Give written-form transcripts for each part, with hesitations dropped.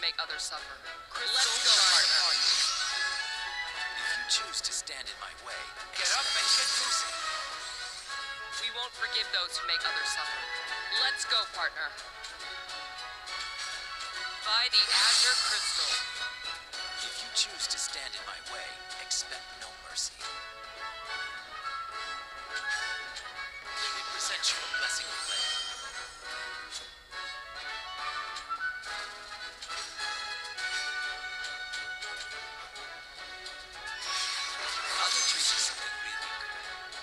make others suffer. Let's go, partner. If you choose to stand in my way, get up and get moving. We won't forgive those who make others suffer. Let's go, partner. By the Azure Crystal. If you choose to stand in my way, expect no mercy. Let me present you a blessing of flame. I'll let you see something really good.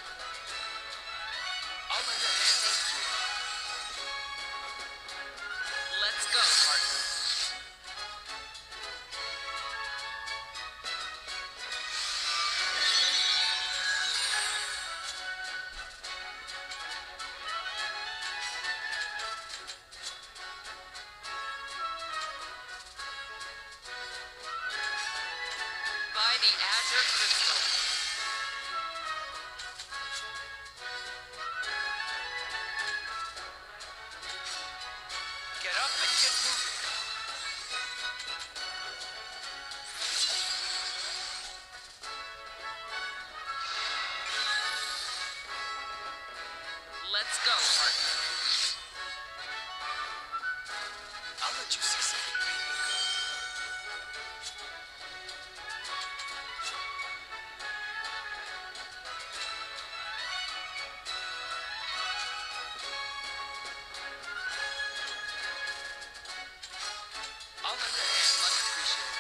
I'll lend a hand. Thank you. Let's go, partner. By the Azure Crystal. Get up and get moving. Let's go, partner. I'll let you see something really good. I'll lend a hand. Much appreciated.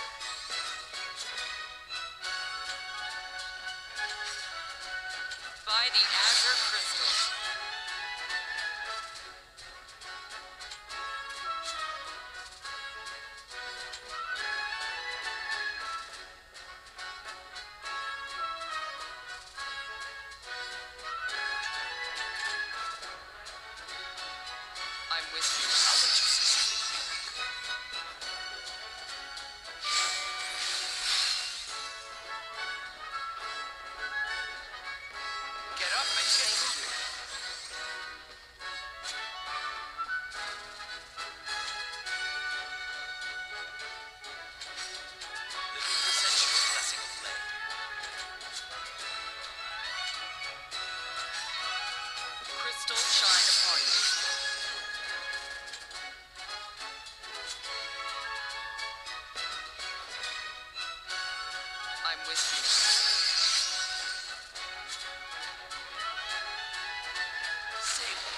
By the Azure Crystal. I'm with you. I'll let you see something really good. Get up and get moving. Let me present you a blessing of flame. Crystal shine upon you. I'm with you. Save me.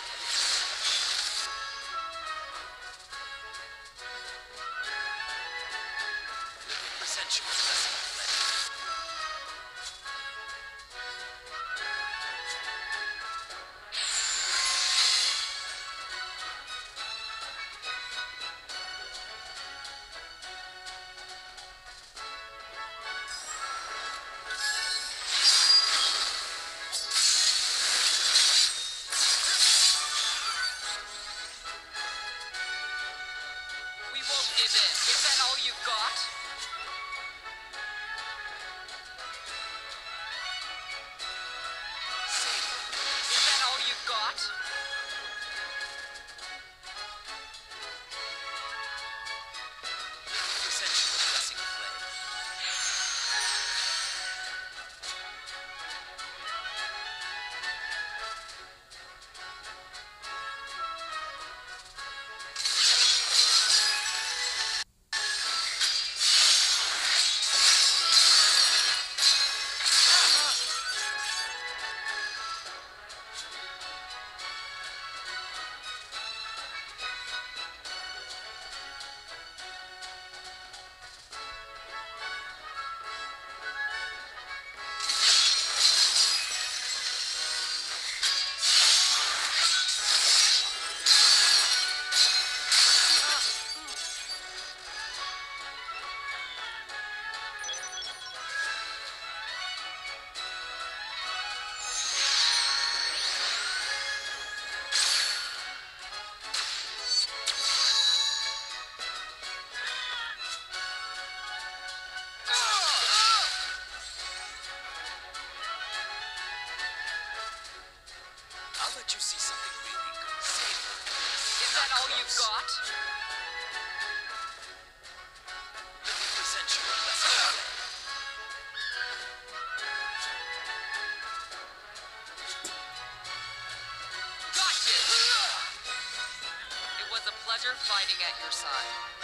Let me present you a blessing of flame. We won't give in. Is that all you've got? Save me. Is that all you've got? Let me present you a blessing of flame. let you see something really good. Save her. Is that all you've got? sister fighting at your side.